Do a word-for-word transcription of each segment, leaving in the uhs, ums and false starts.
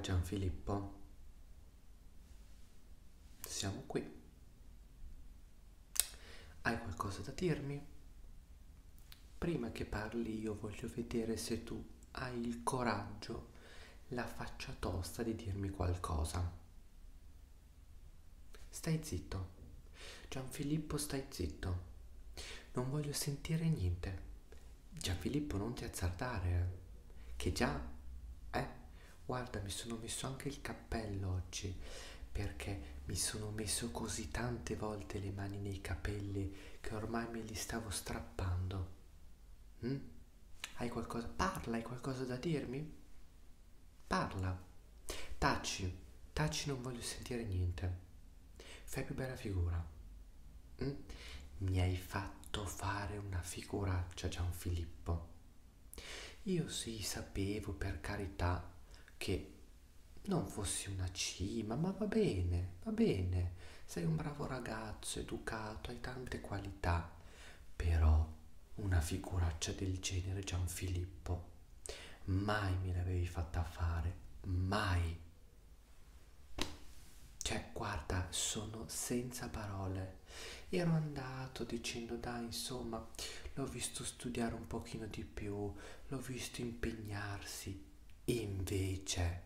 Gianfilippo, siamo qui. Hai qualcosa da dirmi? Prima che parli io voglio vedere se tu hai il coraggio, la faccia tosta di dirmi qualcosa. Stai zitto. Gianfilippo, stai zitto. Non voglio sentire niente. Gianfilippo, non ti azzardare, eh. Che già, eh? Guarda, mi sono messo anche il cappello oggi perché mi sono messo così tante volte le mani nei capelli che ormai me li stavo strappando. Mm? Hai qualcosa? Parla, hai qualcosa da dirmi? Parla. Taci, taci, non voglio sentire niente. Fai più bella figura. Mm? Mi hai fatto fare una figuraccia, Gianfilippo. Io sì, sapevo per carità che non fossi una cima, ma va bene, va bene. Sei un bravo ragazzo, educato, hai tante qualità. Però una figuraccia del genere, Gianfilippo, mai me l'avevi fatta fare, mai. Cioè, guarda, sono senza parole. Ero andato dicendo, dai, insomma, l'ho visto studiare un pochino di più, l'ho visto impegnarsi. Invece,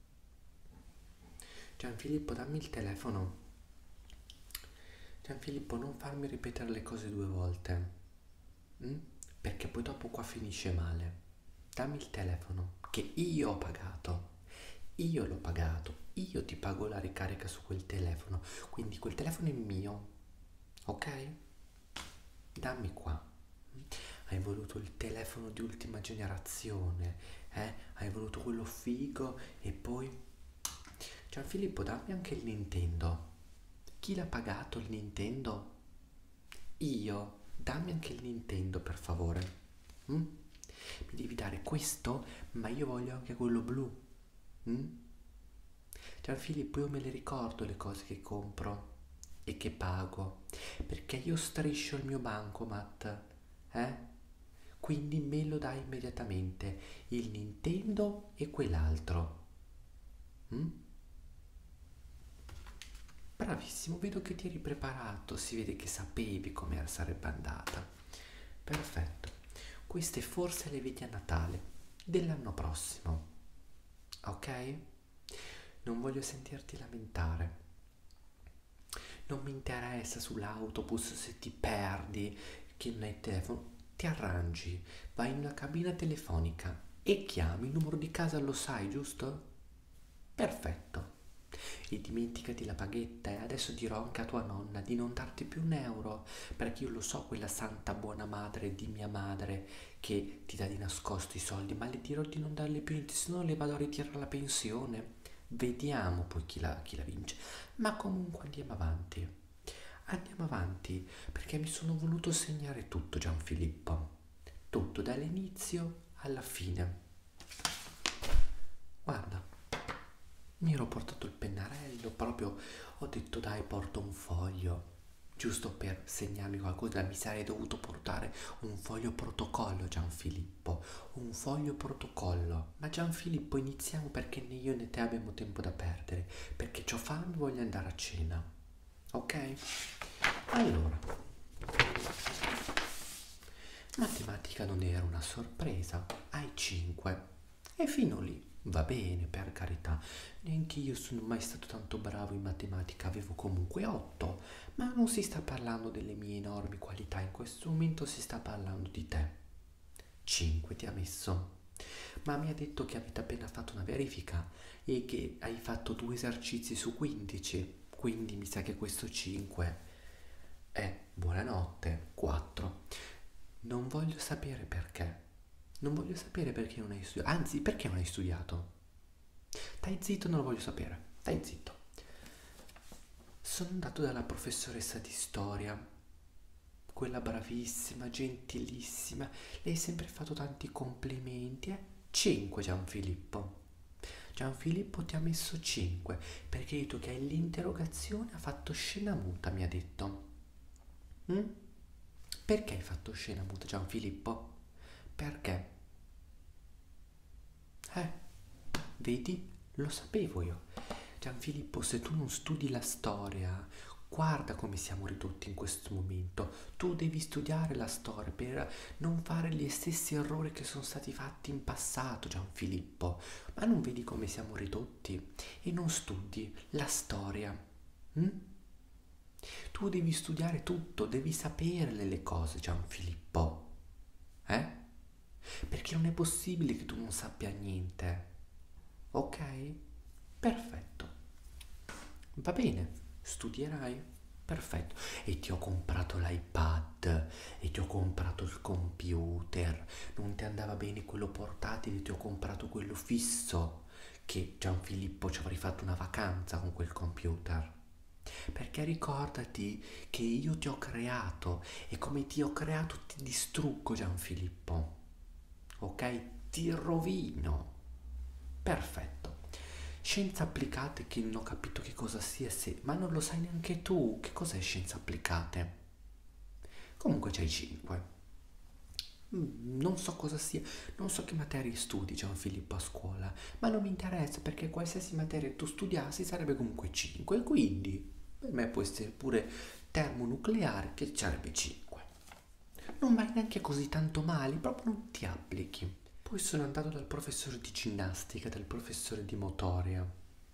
Gianfilippo, dammi il telefono. Gianfilippo, non farmi ripetere le cose due volte, mm? Perché poi dopo qua finisce male. Dammi il telefono, che io ho pagato. Io l'ho pagato, io ti pago la ricarica su quel telefono, quindi quel telefono è mio, ok? Dammi qua. Hai voluto il telefono di ultima generazione, eh? Hai voluto quello figo e poi... Gianfilippo, dammi anche il Nintendo. Chi l'ha pagato il Nintendo? Io. Dammi anche il Nintendo, per favore. Mm? Mi devi dare questo, ma io voglio anche quello blu. Mm? Gianfilippo, io me le ricordo le cose che compro e che pago, perché io striscio il mio bancomat, eh? Quindi me lo dai immediatamente, il Nintendo e quell'altro. Mm? Bravissimo, vedo che ti eri preparato, si vede che sapevi come sarebbe andata. Perfetto. Queste forse le vedi a Natale dell'anno prossimo, ok? Non voglio sentirti lamentare. Non mi interessa sull'autobus se ti perdi, che non hai telefono. Ti arrangi, vai in una cabina telefonica e chiami il numero di casa, lo sai, giusto? Perfetto. E dimenticati la paghetta e adesso dirò anche a tua nonna di non darti più un euro, perché io lo so quella santa buona madre di mia madre che ti dà di nascosto i soldi, ma le dirò di non darle più niente, se no le vado a ritirare la pensione. Vediamo poi chi la, chi la vince. Ma comunque andiamo avanti. Andiamo avanti perché mi sono voluto segnare tutto, Gianfilippo. Tutto dall'inizio alla fine. Guarda, mi ero portato il pennarello, proprio ho detto dai, porto un foglio, giusto per segnarmi qualcosa. Mi sarei dovuto portare un foglio protocollo, Gianfilippo, un foglio protocollo. Ma Gianfilippo, iniziamo perché né io né te abbiamo tempo da perdere, perché c'ho fame e voglio andare a cena, ok? Allora, matematica non era una sorpresa, hai cinque. E fino lì va bene, per carità. Neanche io sono mai stato tanto bravo in matematica, avevo comunque otto, ma non si sta parlando delle mie enormi qualità, in questo momento si sta parlando di te. cinque ti ha messo. Ma mi ha detto che avete appena fatto una verifica e che hai fatto due esercizi su quindici, quindi mi sa che questo cinque è buonanotte, quattro. Non voglio sapere perché. Non voglio sapere perché non hai studiato. Anzi, perché non hai studiato? Stai zitto, non lo voglio sapere. Stai zitto. Sono andato dalla professoressa di storia, quella bravissima, gentilissima. Lei ha sempre fatto tanti complimenti, eh? cinque, Gianfilippo. Gianfilippo ti ha messo cinque perché hai detto che all'interrogazione ha fatto scena muta, mi ha detto. Mm? Perché hai fatto scena muta, Gianfilippo? Perché? Eh, vedi? lo sapevo io. Gianfilippo, se tu non studi la storia, guarda come siamo ridotti in questo momento. Tu devi studiare la storia per non fare gli stessi errori che sono stati fatti in passato, Gianfilippo. Ma non vedi come siamo ridotti? E non studi la storia. Hm? Tu devi studiare tutto, devi saperle le cose, Gianfilippo. Eh? Perché non è possibile che tu non sappia niente. Ok? Perfetto. Va bene, studierai? Perfetto. E ti ho comprato l'iPad, e ti ho comprato il computer. Non ti andava bene quello portatile, ti ho comprato quello fisso. Che Gianfilippo ci avrei fatto una vacanza con quel computer. Perché ricordati che io ti ho creato e come ti ho creato ti distruggo, Gianfilippo. Ok? Ti rovino. Perfetto. Scienze applicate che non ho capito che cosa sia, se... ma non lo sai neanche tu. Che cos'è scienze applicate? Comunque c'hai cinque. Non so cosa sia, non so che materie studi Gianfilippo a scuola, ma non mi interessa perché qualsiasi materia tu studiassi sarebbe comunque cinque, quindi per me può essere pure termonucleare che sarebbe cinque. Non vai neanche così tanto male, proprio non ti applichi. Poi sono andato dal professore di ginnastica, dal professore di motoria.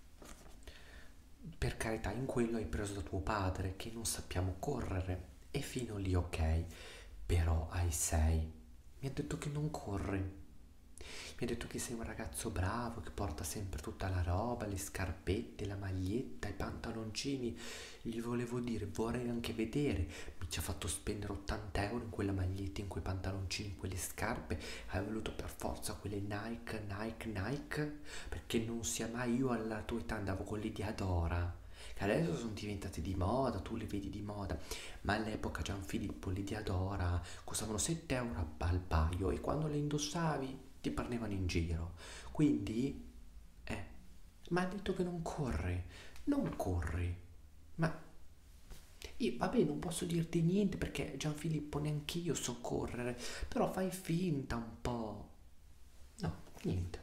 Per carità, in quello hai preso da tuo padre, che non sappiamo correre. E fino lì ok, però ai sei mi ha detto che non corri. Mi ha detto che sei un ragazzo bravo, che porta sempre tutta la roba, le scarpette, la maglietta, i pantaloncini. Gli volevo dire, vorrei anche vedere. Mi ci ha fatto spendere ottanta euro in quella maglietta, in quei pantaloncini, in quelle scarpe. Hai voluto per forza quelle Nike, Nike, Nike? Perché non sia mai, io alla tua età andavo con le Diadora, che adesso sono diventate di moda, tu le vedi di moda, ma all'epoca Gianfilippo le Diadora costavano sette euro al paio e quando le indossavi ti prendevano in giro. Quindi, eh, ma ha detto che non corri, non corri, ma io, vabbè, non posso dirti niente perché Gianfilippo neanch'io so correre, però fai finta un po'. No, niente.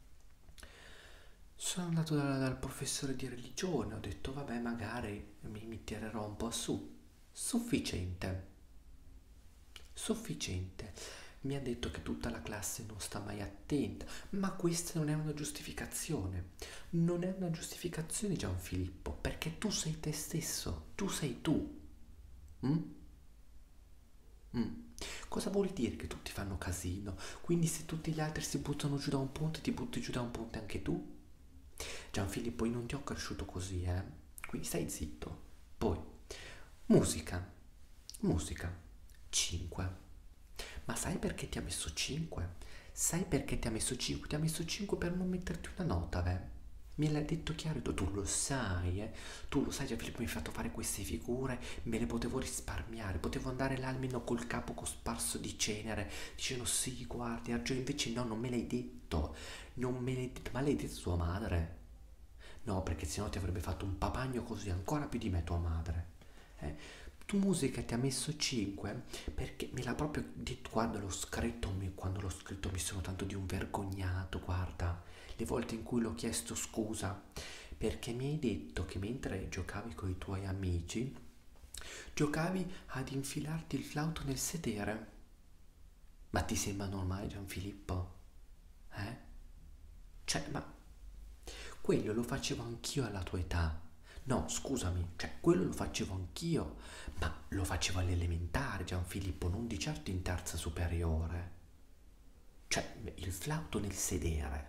Sono andato da- dal professore di religione, ho detto vabbè magari mi, mi tirerò un po' su. Sufficiente, sufficiente. Mi ha detto che tutta la classe non sta mai attenta, ma questa non è una giustificazione. Non è una giustificazione, Gianfilippo, perché tu sei te stesso, tu sei tu. Mm? Mm. Cosa vuol dire che tutti fanno casino? Quindi se tutti gli altri si buttano giù da un ponte, ti butti giù da un ponte anche tu? Gianfilippo, io non ti ho cresciuto così, eh? Quindi stai zitto. Poi, musica. Musica. cinque. Ma sai perché ti ha messo cinque? Sai perché ti ha messo cinque? Ti ha messo cinque per non metterti una nota, beh. Me l'ha detto chiaro, tu tu lo sai, eh? Tu lo sai, Gianfilippo mi ha fatto fare queste figure, me le potevo risparmiare, potevo andare là almeno col capo cosparso di cenere, dicendo sì, guardi, Argio, invece no, non me l'hai detto, non me l'hai detto, ma l'hai detto tua madre? No, perché sennò ti avrebbe fatto un papagno così, ancora più di me tua madre. Eh? Tu musica ti ha messo cinque perché me l'ha proprio detto, guarda l'ho scritto, mi- quando l'ho scritto mi sono tanto di un vergognato, guarda, le volte in cui l'ho chiesto scusa, perché mi hai detto che mentre giocavi con i tuoi amici, giocavi ad infilarti il flauto nel sedere. Ma ti sembra normale, Gianfilippo? Eh? Cioè, ma quello lo facevo anch'io alla tua età. No, scusami, cioè quello lo facevo anch'io, ma lo facevo all'elementare, Gianfilippo, non di certo in terza superiore. Cioè, il flauto nel sedere.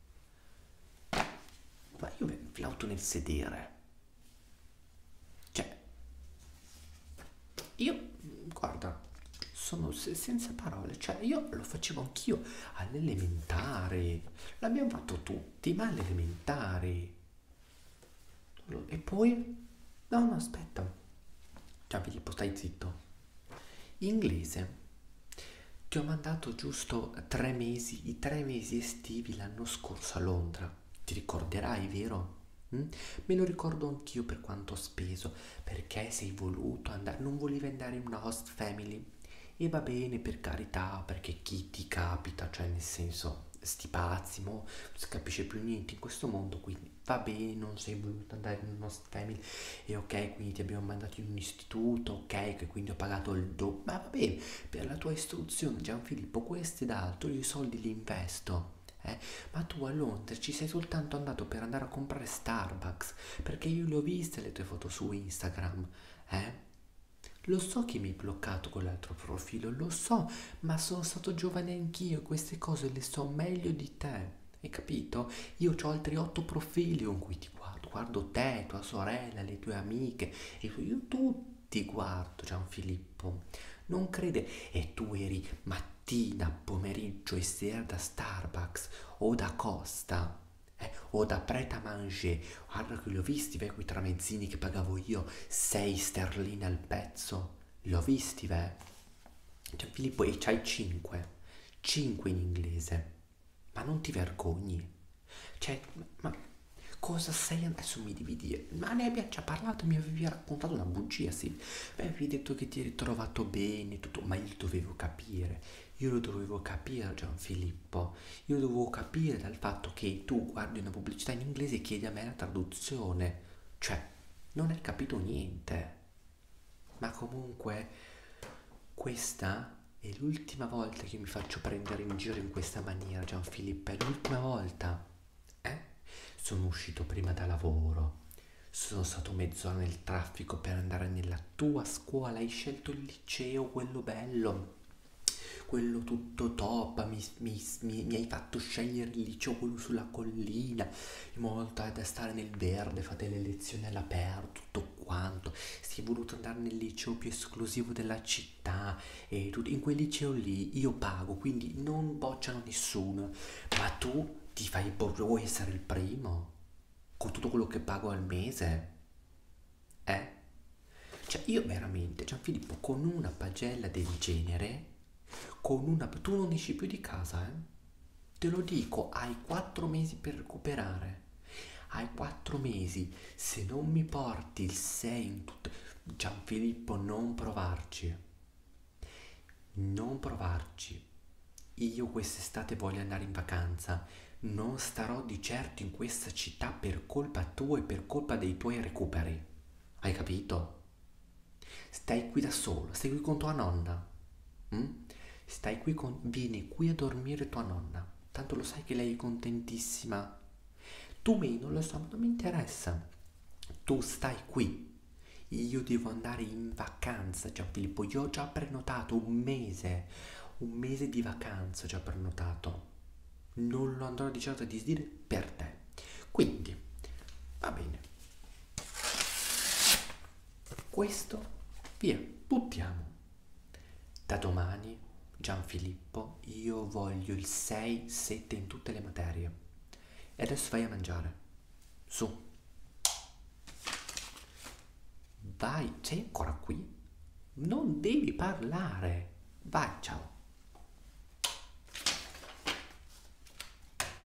Ma io il flauto nel sedere. Cioè, io, guarda, sono se- senza parole, cioè io lo facevo anch'io all'elementare. L'abbiamo fatto tutti, ma all'elementare. E poi? No, no, aspetta. Ciao Filippo, stai zitto. Inglese. Ti ho mandato giusto tre mesi, i tre mesi estivi l'anno scorso a Londra. Ti ricorderai, vero? Mm? Me lo ricordo anch'io per quanto ho speso, perché sei voluto andare, non volevi andare in una host family. E va bene, per carità, perché chi ti capita, cioè nel senso, sti pazzi, mo non si capisce più niente in questo mondo, quindi va bene, non sei voluto andare in una family e ok, quindi ti abbiamo mandato in un istituto, ok, che quindi ho pagato il doppio, ma va bene, per la tua istruzione Gianfilippo, questo ed altro, io i soldi li investo. Eh? Ma tu a Londra ci sei soltanto andato per andare a comprare Starbucks, perché io le ho viste le tue foto su Instagram, eh? Lo so che mi hai bloccato con l'altro profilo, lo so, ma sono stato giovane anch'io, queste cose le so meglio di te. Hai capito? Io ho altri otto profili con cui ti guardo. Guardo te, tua sorella, le tue amiche, e io tutti guardo, Gianfilippo. Non crede? E tu eri mattina, pomeriggio e sera da Starbucks o da Costa. Eh, o da Pret a Manger, guarda che li ho visti, ve, quei tramezzini che pagavo io sei sterline al pezzo. Li ho visti, ve. Cioè, Filippo, e c'hai cinque. cinque in inglese. Ma non ti vergogni? Cioè, ma cosa sei adesso mi devi dire? Ma ne abbiamo già parlato, mi avevi raccontato una bugia, sì. Mi avevi detto che ti eri trovato bene, tutto, ma io dovevo capire. Io lo dovevo capire, Gianfilippo. Io dovevo capire dal fatto che tu guardi una pubblicità in inglese e chiedi a me la traduzione. Cioè, non hai capito niente. Ma comunque, questa è l'ultima volta che mi faccio prendere in giro in questa maniera, Gianfilippo. È l'ultima volta. Eh? Sono uscito prima da lavoro. Sono stato mezz'ora nel traffico per andare nella tua scuola. Hai scelto il liceo, quello bello, quello tutto top, mi, mi- mi- mi hai fatto scegliere il liceo, quello sulla collina, in modo tale da stare nel verde, fate le lezioni all'aperto, tutto quanto. Sei voluto andare nel liceo più esclusivo della città e tutto. In quel liceo lì io pago, quindi non bocciano nessuno, ma tu ti fai proprio, vuoi essere il primo? Con tutto quello che pago al mese? Eh? Cioè io veramente, Gianfilippo, con una pagella del genere, con una... tu non esci più di casa, eh? Te lo dico, hai quattro mesi per recuperare. Hai quattro mesi. Se non mi porti il sei in tutto... Gianfilippo, non provarci. Non provarci. Io quest'estate voglio andare in vacanza. Non starò di certo in questa città per colpa tua e per colpa dei tuoi recuperi. Hai capito? Stai qui da solo, stai qui con tua nonna. Mm? Stai qui con... Vieni qui a dormire tua nonna. Tanto lo sai che lei è contentissima. Tu me non lo so, non mi interessa. Tu stai qui. Io devo andare in vacanza, Gianfilippo. Io ho già prenotato un mese. Un mese di vacanza ho già prenotato. Non lo andrò di certo a disdire per te. Quindi, va bene. Questo, via, buttiamo. Da domani, Gianfilippo, io voglio il sei sette in tutte le materie. E adesso vai a mangiare. Su. Vai, sei ancora qui? Non devi parlare. Vai, ciao.